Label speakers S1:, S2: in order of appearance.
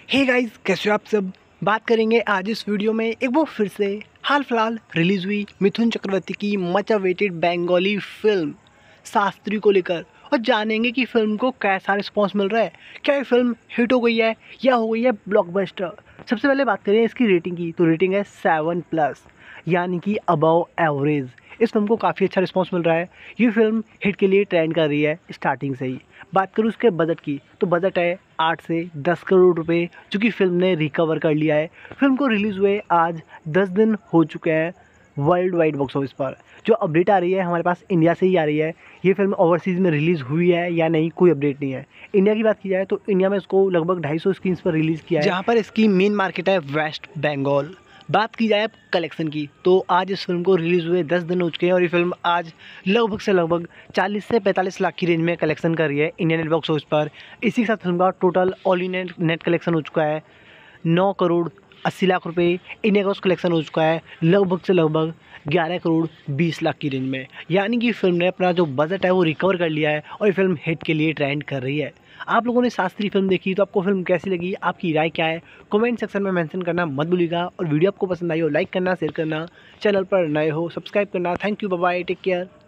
S1: Hey guys, कैसे हो आप सब। बात करेंगे आज इस वीडियो में एक वो फिर से हाल फिलहाल रिलीज़ हुई मिथुन चक्रवर्ती की much awaited Bengali film Shastri को लेकर, और जानेंगे कि फिल्म को कैसा रिस्पांस मिल रहा है। क्या ये फिल्म हिट हो गई है या हो गई है ब्लॉकबस्टर। सबसे पहले बात करें इसकी रेटिंग की, तो रेटिंग है 7+, यानी कि अबव एवरेज। इस फिल्म को काफ़ी अच्छा रिस्पांस मिल रहा है। ये फिल्म हिट के लिए ट्रेंड कर रही है स्टार्टिंग से ही। बात करूँ उसके बजट की, तो बजट है 8 से 10 करोड़ रुपए, जो कि फिल्म ने रिकवर कर लिया है। फिल्म को रिलीज़ हुए आज 10 दिन हो चुके हैं वर्ल्ड वाइड बॉक्स ऑफिस पर। जो अपडेट आ रही है हमारे पास इंडिया से ही आ रही है। ये फिल्म ओवरसीज़ में रिलीज़ हुई है या नहीं, कोई अपडेट नहीं है। इंडिया की बात की जाए तो इंडिया में इसको लगभग 250 स्क्रीन्स पर रिलीज़ किया है, जहाँ पर इसकी मेन मार्केट है वेस्ट बंगाल। बात की जाए अब कलेक्शन की, तो आज इस फिल्म को रिलीज़ हुए 10 दिन हो चुके हैं और ये फिल्म आज लगभग से लगभग 40 से 45 लाख की रेंज में कलेक्शन कर रही है इंडियन नेट बॉक्स ऑफिस पर। इसी के साथ फिल्म का total all India net collection हो चुका है 9 करोड़ 80 लाख रुपए। इंडिया का कलेक्शन हो चुका है लगभग से लगभग 11 करोड़ 20 लाख की रेंज में। यानी कि फिल्म ने अपना जो बजट है वो रिकवर कर लिया है और ये फिल्म हिट के लिए ट्रेंड कर रही है। आप लोगों ने शास्त्री फिल्म देखी तो आपको फिल्म कैसी लगी, आपकी राय क्या है, कमेंट सेक्शन में मेंशन करना मत भूलिएगा। और वीडियो आपको पसंद आई हो लाइक करना, शेयर करना, चैनल पर नए हो सब्सक्राइब करना। Thank you, bye bye, take care.